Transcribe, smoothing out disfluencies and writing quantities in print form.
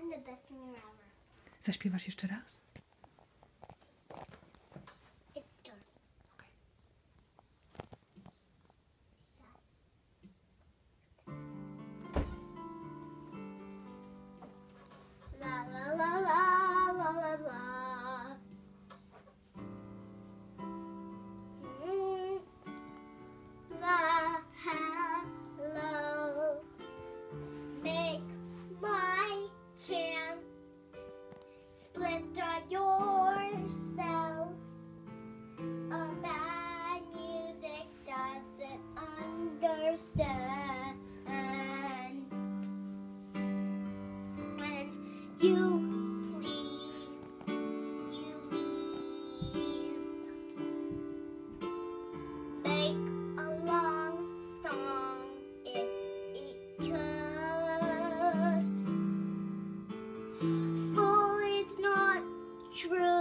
I'm the best singer ever. Zaśpiewasz jeszcze raz? It's done. Okay. La la la la la la la. La hello. Make my chance. Splinter yourself. A bad music doesn't understand. And you please make a long song if it could. For it's not true.